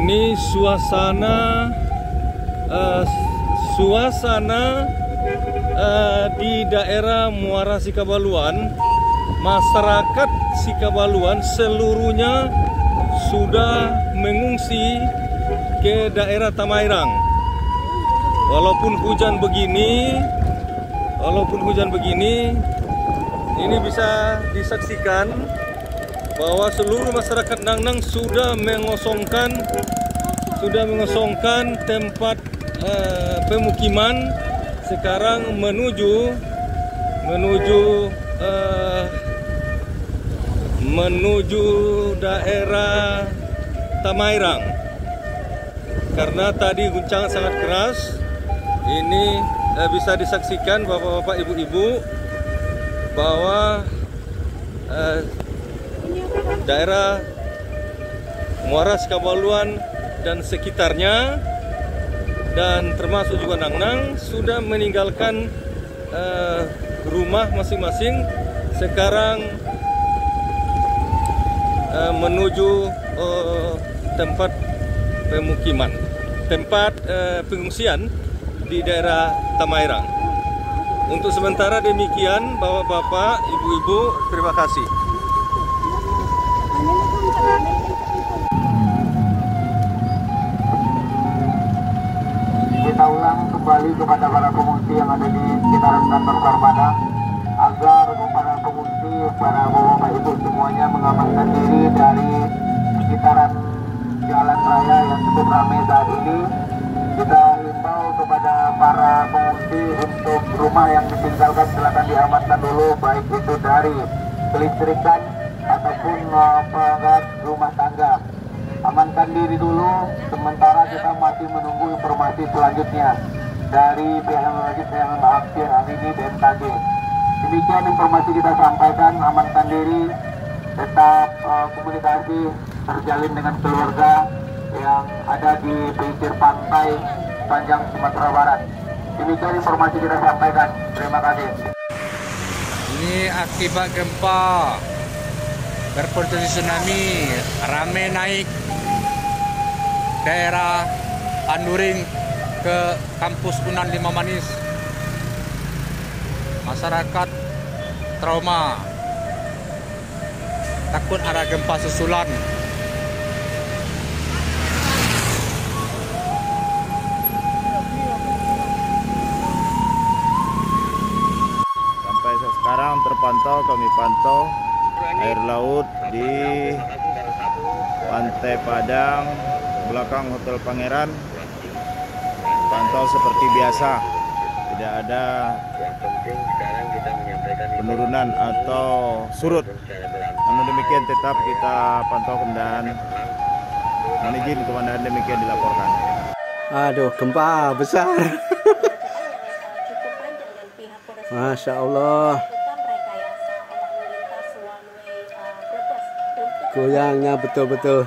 Ini suasana di daerah Muara Sikabaluan. Masyarakat Sikabaluan seluruhnya sudah mengungsi ke daerah Tamairang. Walaupun hujan begini, ini bisa disaksikan bahwa seluruh masyarakat Nangnang sudah mengosongkan tempat pemukiman. Sekarang menuju daerah Tamairang. Karena tadi guncangan sangat keras. Ini bisa disaksikan bapak-bapak, ibu-ibu, bahwa daerah Muara Sikabaluan dan sekitarnya, dan termasuk juga Nangnang, sudah meninggalkan rumah masing-masing. Sekarang menuju tempat pemukiman, tempat pengungsian di daerah Tamairang. Untuk sementara demikian, bapak-bapak, ibu-ibu, terima kasih. Kita ulang kembali kepada para pengungsi yang ada di sekitaran kantor Sarmada, agar para pengungsi, para bapak ibu semuanya mengamankan diri dari sekitaran jalan raya yang cukup ramai saat ini. Kita himbau kepada para pengungsi untuk rumah yang ditinggalkan silakan diamankan dulu, baik itu dari kelistrikan ataupun perangkat rumah tangga. Amankan diri dulu, sementara kita masih menunggu informasi selanjutnya dari pihak akhir hari ini, BMKG. Demikian informasi kita sampaikan. Amankan diri, tetap komunikasi terjalin dengan keluarga yang ada di pesisir pantai sepanjang Sumatera Barat. Demikian informasi kita sampaikan. Terima kasih. Ini akibat gempa berpotensi tsunami, ramai naik daerah Anduring ke kampus Unan 5 Manis. Masyarakat trauma, takut ada gempa susulan. Sampai sekarang kami pantau air laut di Pantai Padang belakang Hotel Pangeran, pantau seperti biasa, tidak ada penurunan atau surut. Namun demikian tetap kita pantau dan izin kemanaan demikian dilaporkan. Aduh, gempa besar. Masya Allah. Goyangnya betul-betul.